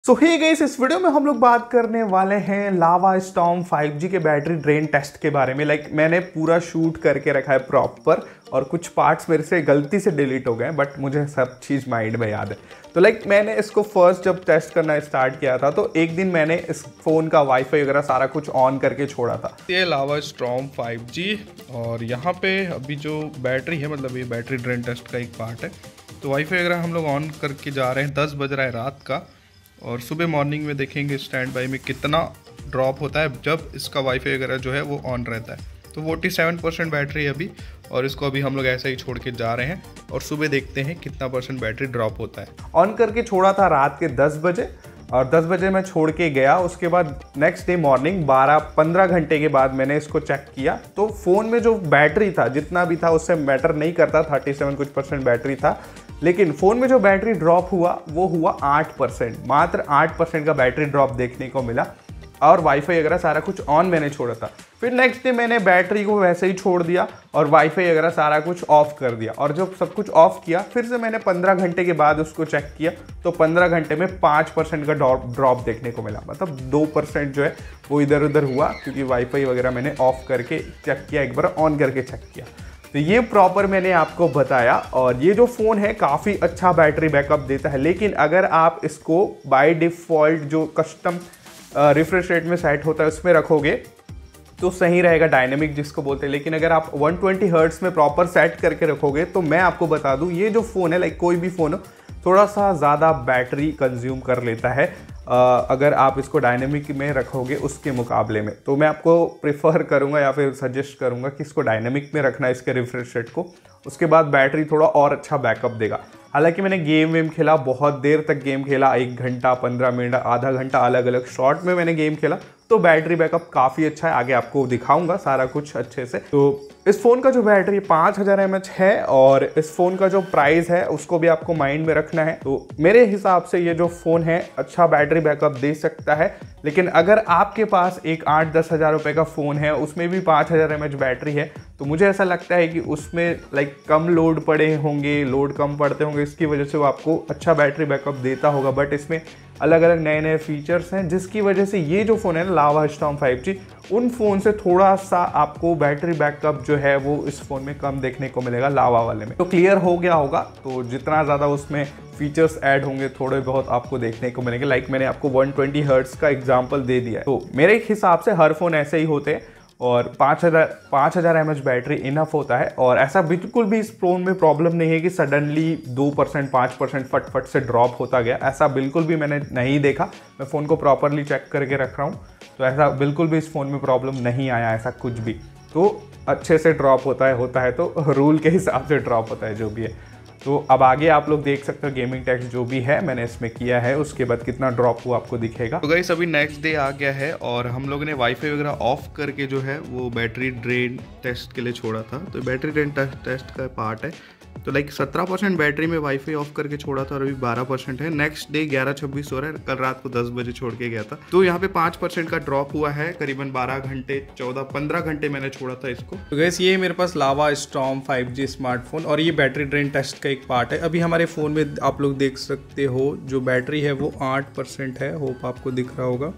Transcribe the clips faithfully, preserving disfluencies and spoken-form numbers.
सो hey guys, इस video में हम लोग बात करने वाले हैं लावा स्टॉर्म फाइव जी के बैटरी ड्रेन टेस्ट के बारे में। लाइक like, मैंने पूरा शूट करके रखा है प्रॉपर और कुछ पार्ट्स मेरे से गलती से डिलीट हो गए, बट मुझे सब चीज़ माइंड में याद है। तो लाइक like, मैंने इसको फर्स्ट जब टेस्ट करना स्टार्ट किया था तो एक दिन मैंने इस फ़ोन का वाईफाई वगैरह सारा कुछ ऑन करके छोड़ा था। ये लावा स्टॉर्म फाइव जी और यहाँ पे अभी जो बैटरी है, मतलब ये बैटरी ड्रेन टेस्ट का एक पार्ट है। तो वाईफाई वगैरह हम लोग ऑन करके जा रहे हैं। दस बज रहा है रात का और सुबह मॉर्निंग में देखेंगे स्टैंड बाई में कितना ड्रॉप होता है जब इसका वाईफाई वगैरह जो है वो ऑन रहता है। तो सैंतालीस परसेंट बैटरी है अभी और इसको अभी हम लोग ऐसे ही छोड़ के जा रहे हैं और सुबह देखते हैं कितना परसेंट बैटरी ड्रॉप होता है। ऑन करके छोड़ा था रात के दस बजे और दस बजे मैं छोड़ के गया। उसके बाद नेक्स्ट डे मॉर्निंग बारह पंद्रह घंटे के बाद मैंने इसको चेक किया तो फ़ोन में जो बैटरी था जितना भी था उससे मैटर नहीं करता, सैंतीस कुछ परसेंट बैटरी था। लेकिन फ़ोन में जो बैटरी ड्रॉप हुआ वो हुआ आठ परसेंट, मात्र आठ परसेंट का बैटरी ड्रॉप देखने को मिला और वाईफाई वगैरह सारा कुछ ऑन मैंने छोड़ा था। फिर नेक्स्ट डे मैंने बैटरी को वैसे ही छोड़ दिया और वाईफाई वगैरह सारा कुछ ऑफ कर दिया और जब सब कुछ ऑफ किया फिर से मैंने पंद्रह घंटे के बाद उसको चेक किया तो पंद्रह घंटे में पाँच परसेंट का ड्रॉप ड्रॉप देखने को मिला। मतलब दो परसेंट जो है वो इधर उधर हुआ क्योंकि वाईफाई वगैरह मैंने ऑफ करके चेक किया, एक बार ऑन करके चेक किया। तो ये प्रॉपर मैंने आपको बताया और ये जो फ़ोन है काफ़ी अच्छा बैटरी बैकअप देता है। लेकिन अगर आप इसको बाय डिफ़ॉल्ट जो कस्टम रिफ्रेश रेट में सेट होता है उसमें रखोगे तो सही रहेगा, डायनेमिक जिसको बोलते हैं। लेकिन अगर आप एक सौ बीस हर्ट्ज़ में प्रॉपर सेट करके रखोगे तो मैं आपको बता दूं ये जो फ़ोन है, लाइक कोई भी फ़ोन हो, थोड़ा सा ज़्यादा बैटरी कंज्यूम कर लेता है आ, अगर आप इसको डायनेमिक में रखोगे उसके मुकाबले में। तो मैं आपको प्रेफर करूंगा या फिर सजेस्ट करूंगा कि इसको डायनेमिक में रखना इसके रिफ्रेश रेट को, उसके बाद बैटरी थोड़ा और अच्छा बैकअप देगा। हालांकि मैंने गेम वेम खेला, बहुत देर तक गेम खेला, एक घंटा पंद्रह मिनट आधा घंटा अलग अलग शॉट में मैंने गेम खेला तो बैटरी बैकअप काफ़ी अच्छा है। आगे आपको दिखाऊंगा सारा कुछ अच्छे से। तो इस फ़ोन का जो बैटरी पाँच हज़ार एम एच है और इस फ़ोन का जो प्राइस है उसको भी आपको माइंड में रखना है। तो मेरे हिसाब से ये जो फ़ोन है अच्छा बैटरी बैकअप दे सकता है। लेकिन अगर आपके पास एक आठ दस हज़ार रुपये का फ़ोन है उसमें भी पाँच हज़ार एम एच बैटरी है तो मुझे ऐसा लगता है कि उसमें लाइक कम लोड पड़े होंगे, लोड कम पड़ते होंगे, इसकी वजह से वो आपको अच्छा बैटरी बैकअप देता होगा। बट इसमें अलग अलग नए नए फीचर्स हैं जिसकी वजह से ये जो फ़ोन है ना लावा स्टॉर्म फाइव जी, उन फ़ोन से थोड़ा सा आपको बैटरी बैकअप जो है वो इस फ़ोन में कम देखने को मिलेगा लावा वाले में। तो क्लियर हो गया होगा। तो जितना ज़्यादा उसमें फीचर्स ऐड होंगे थोड़े बहुत आपको देखने को मिलेंगे। लाइक मैंने आपको एक सौ बीस हर्ट्ज़ का एग्जांपल दे दिया है। तो मेरे हिसाब से हर फ़ोन ऐसे ही होते हैं और पाँच हज़ार पाँच हज़ार एम एच बैटरी इनफ होता है। और ऐसा बिल्कुल भी इस फ़ोन में प्रॉब्लम नहीं है कि सडनली दो परसेंट पाँच परसेंट फट फट से ड्रॉप होता गया, ऐसा बिल्कुल भी मैंने नहीं देखा। मैं फ़ोन को प्रॉपरली चेक करके रख रहा हूँ तो ऐसा बिल्कुल भी इस फ़ोन में प्रॉब्लम नहीं आया, ऐसा कुछ भी। तो अच्छे से ड्रॉप होता है होता है तो रूल के हिसाब से ड्रॉप होता है जो भी है। तो अब आगे आप लोग देख सकते हो गेमिंग टेक्स्ट जो भी है मैंने इसमें किया है, उसके बाद कितना ड्रॉप हुआ आपको दिखेगा। तो गाइस अभी नेक्स्ट डे आ गया है और हम लोगों ने वाईफाई वगैरह ऑफ करके जो है वो बैटरी ड्रेन टेस्ट के लिए छोड़ा था। तो बैटरी ड्रेन टेस्ट का पार्ट है। तो लाइक सत्रह परसेंट बैटरी में वाईफाई ऑफ करके छोड़ा था और अभी बारह परसेंट है। नेक्स्ट डे ग्यारह छब्बीस हो रहा है, कल रात को दस बजे छोड़ के गया था। तो यहाँ पे पाँच परसेंट का ड्रॉप हुआ है, करीबन बारह घंटे चौदह पंद्रह घंटे मैंने छोड़ा था इसको। तो गैस ये मेरे पास Lava storm five G smartphone और ये बैटरी ड्रेन टेस्ट का एक पार्ट है। अभी हमारे फ़ोन में आप लोग देख सकते हो जो बैटरी है वो आठ परसेंट है। होप आपको दिख रहा होगा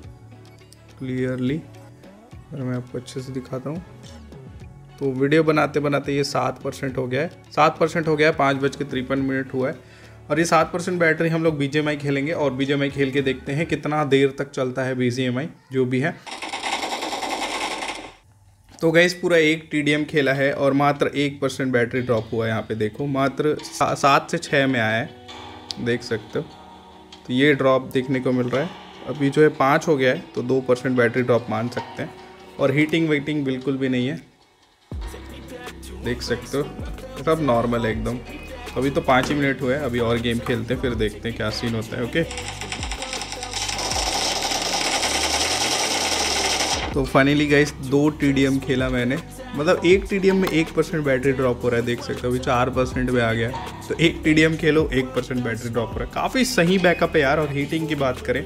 क्लियरली, और मैं आपको अच्छे से दिखाता हूँ। तो वीडियो बनाते बनाते ये सात परसेंट हो गया है, सात परसेंट हो गया है, पाँच बज के तिरपन मिनट हुआ है। और ये सात परसेंट बैटरी हम लोग बी जी एम आई खेलेंगे और बी जी एम आई खेल के देखते हैं कितना देर तक चलता है बी जी एम आई जो भी है। तो गाइस पूरा एक टी डी एम खेला है और मात्र एक परसेंट बैटरी ड्रॉप हुआ है। यहाँ पे देखो मात्र सा, सात से छः में आया है, देख सकते हो। तो ये ड्रॉप देखने को मिल रहा है। अभी जो है पाँच हो गया है तो दो परसेंट बैटरी ड्रॉप मान सकते हैं। और हीटिंग वेटिंग बिल्कुल भी नहीं है, देख सकते हो, सब नॉर्मल है एकदम। अभी तो पाँच ही मिनट हुए हैं, अभी और गेम खेलते हैं फिर देखते हैं क्या सीन होता है। ओके तो फाइनली गाइस दो टी डी एम खेला मैंने, मतलब एक टी डी एम में एक परसेंट बैटरी ड्रॉप हो रहा है, देख सकते हो। अभी चार परसेंट पे आ गया है तो एक टी डी एम खेलो एक परसेंट बैटरी ड्रॉप हो रहा है। काफ़ी सही बैकअप है यार। और हीटिंग की बात करें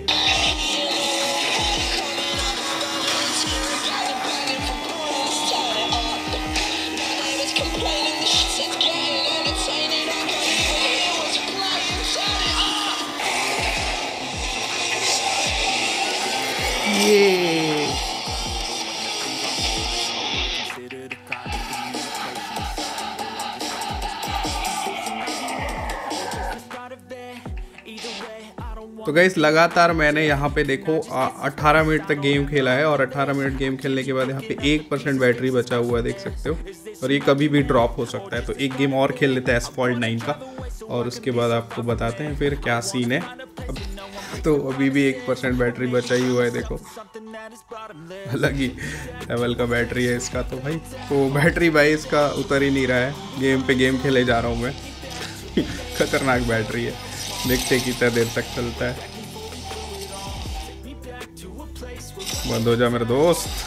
ये तो गाइस लगातार मैंने यहाँ पे देखो अठारह मिनट तक गेम खेला है और अठारह मिनट गेम खेलने के बाद यहाँ पे एक परसेंट बैटरी बचा हुआ है, देख सकते हो, और ये कभी भी ड्रॉप हो सकता है। तो एक गेम और खेल लेते हैं एसफॉल्ट नाइन का और उसके बाद आपको बताते हैं फिर क्या सीन है। अब तो अभी भी एक परसेंट बैटरी बचा ही हुआ है, देखो अलग ही लेवल का बैटरी है इसका। तो भाई तो बैटरी भाई इसका उतर ही नहीं रहा है, गेम पे गेम खेले जा रहा हूँ मैं खतरनाक बैटरी है, देखते कितना देर तक चलता है। बंद हो जा मेरे दोस्त।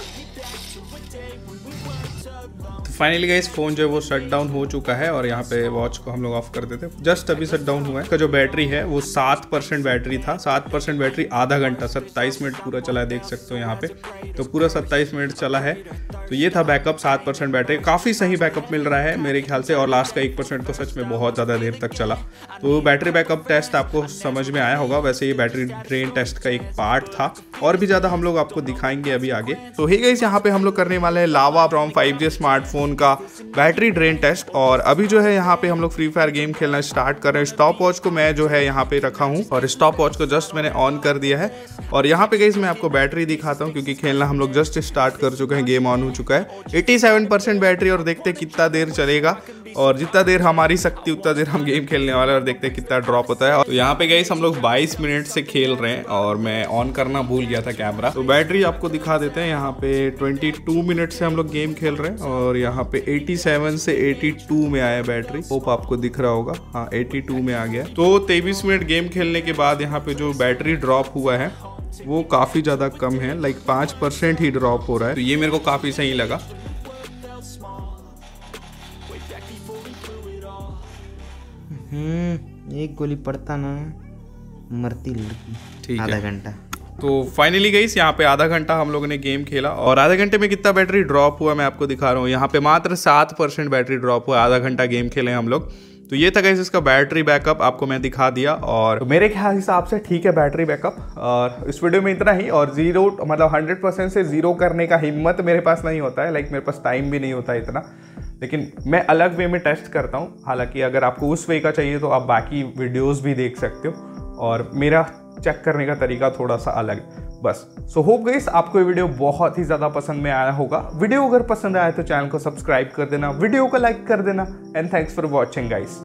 फाइनली गाइस फोन जो है वो शट डाउन हो चुका है और यहाँ पे वॉच को हम लोग ऑफ कर देते हैं, जस्ट अभी शट डाउन हुआ है। इसका जो बैटरी है वो सात परसेंट बैटरी था, सात परसेंट बैटरी आधा घंटा सत्ताईस मिनट पूरा चला है, देख सकते हो यहाँ पे। तो पूरा सत्ताईस मिनट चला है। तो ये था बैकअप, सात परसेंट बैटरी, काफ़ी सही बैकअप मिल रहा है मेरे ख्याल से। और लास्ट का एक परसेंट तो सच में बहुत ज़्यादा देर तक चला। तो बैटरी बैकअप टेस्ट आपको समझ में आया होगा। वैसे ये बैटरी ड्रेन टेस्ट का एक पार्ट था, और भी ज़्यादा हम लोग आपको दिखाएंगे अभी आगे। तो हे गाइस यहाँ पे हम लोग करने वाले हैं Lava from five G smartphone का बैटरी ड्रेन टेस्ट। और अभी जो है यहाँ पे हम लोग फ्री फायर गेम खेलना स्टार्ट कर रहे हैं। स्टॉप वॉच को मैं जो है यहाँ पे रखा हूँ और स्टॉप वॉच को जस्ट मैंने ऑन कर दिया है। और यहाँ पे गाइस मैं आपको बैटरी दिखाता हूँ, क्योंकि खेलना हम लोग जस्ट स्टार्ट कर चुके हैं, गेम ऑन हो चुका है। सत्तासी परसेंट बैटरी और देखते कितना देर चलेगा, और जितना देर हमारी शक्ति उतना देर हम गेम खेलने वाले, और देखते कितना ड्रॉप होता है। तो यहाँ पे गाइस हम लोग बाईस मिनट से खेल रहे हैं और मैं ऑन करना भूल गया था कैमरा। तो बैटरी आपको दिखा देते हैं। यहाँ पे बाईस मिनट से हम लोग गेम खेल रहे हैं और यहाँ पे सत्तासी से बयासी में आया बैटरी। होप आपको दिख रहा होगा, हाँ बयासी में आ गया। तो तेईस मिनट गेम खेलने के बाद यहाँ पे जो बैटरी ड्रॉप हुआ है वो काफ़ी ज़्यादा कम है, लाइक पाँच परसेंट ही ड्रॉप हो रहा है। तो ये मेरे को काफ़ी सही लगा। हम्म एक गोली पड़ता ना मरती लड़की। ठीक है, आधा घंटा। तो फाइनली गाइस यहाँ पे आधा घंटा हम लोगों ने गेम खेला और आधे घंटे में कितना बैटरी ड्रॉप हुआ मैं आपको दिखा रहा हूँ। यहाँ पे मात्र सात परसेंट बैटरी ड्रॉप हुआ, आधा घंटा गेम खेले हम लोग। तो ये था गाइस इसका बैटरी बैकअप, आपको मैं दिखा दिया। और तो मेरे ख्याल हिसाब से ठीक है बैटरी बैकअप। और इस वीडियो में इतना ही। और जीरो मतलब हंड्रेड परसेंट से जीरो करने का हिम्मत मेरे पास नहीं होता है, लाइक मेरे पास टाइम भी नहीं होता है इतना, लेकिन मैं अलग वे में टेस्ट करता हूँ। हालांकि अगर आपको उस वे का चाहिए तो आप बाकी वीडियोस भी देख सकते हो, और मेरा चेक करने का तरीका थोड़ा सा अलग है बस। सो होप गाइस आपको ये वीडियो बहुत ही ज़्यादा पसंद में आया होगा। वीडियो अगर पसंद आया तो चैनल को सब्सक्राइब कर देना, वीडियो को लाइक कर देना, and thanks for watching guys.